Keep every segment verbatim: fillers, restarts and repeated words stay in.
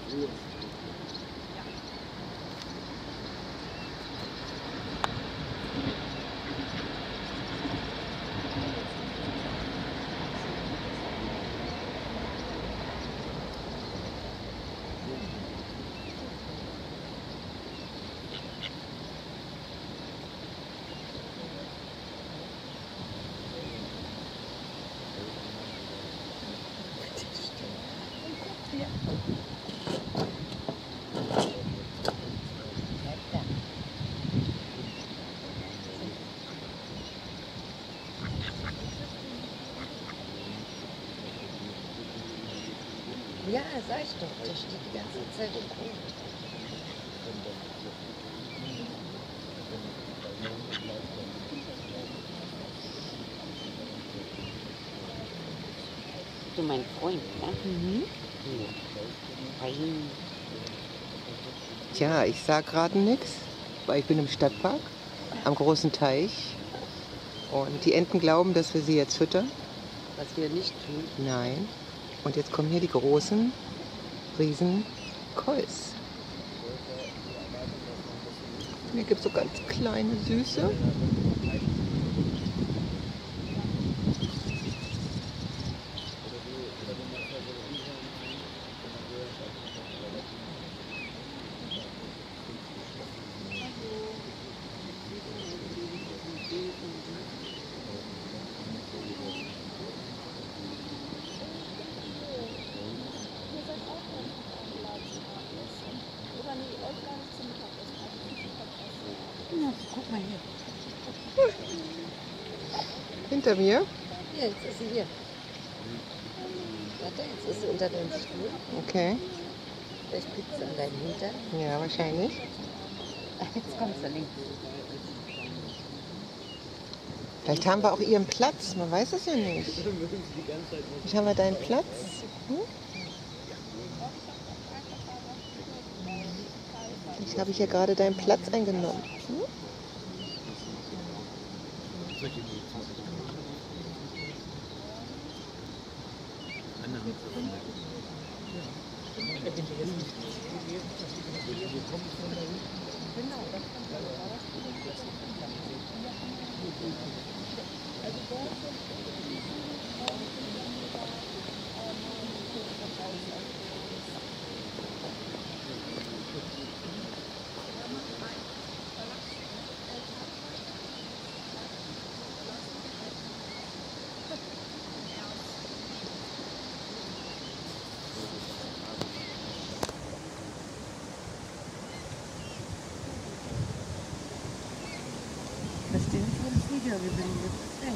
Ja, sag ich doch, der steht die ganze Zeit im Boden. Du, mein Freund, ne? Mhm. Fein. Tja, ich sag gerade nichts, weil ich bin im Stadtpark, am großen Teich. Und die Enten glauben, dass wir sie jetzt füttern. Was wir nicht tun. Nein. Und jetzt kommen hier die großen, riesen Kois. Hier gibt es so ganz kleine, süße. Ja, guck mal hier. Hinter mir. Ja, jetzt ist sie hier. Warte, jetzt ist sie unter dem Stuhl. Okay. Vielleicht pickt sie an deinen Hintern. Ja, wahrscheinlich. Jetzt kommt sie links. Vielleicht haben wir auch ihren Platz, man weiß es ja nicht. Vielleicht haben wir deinen Platz. Hm? Vielleicht habe ich ja gerade deinen Platz eingenommen. Hm? Das steht nicht ins Video geblendet.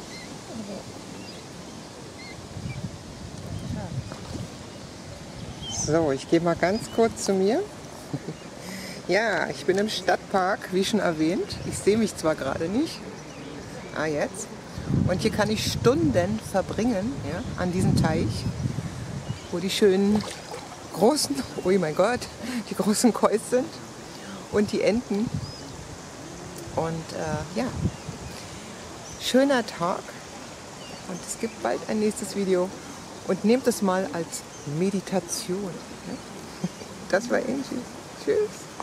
So, ich gehe mal ganz kurz zu mir. Ja, ich bin im Stadtpark, wie schon erwähnt. Ich sehe mich zwar gerade nicht. Ah, jetzt. Und hier kann ich Stunden verbringen, ja, an diesem Teich, wo die schönen großen, oh mein Gott, die großen Kois sind und die Enten. Und äh, ja, schöner Tag. Und es gibt bald ein nächstes Video. Und nehmt es mal als Meditation. Ja? Das war Angie. Tschüss.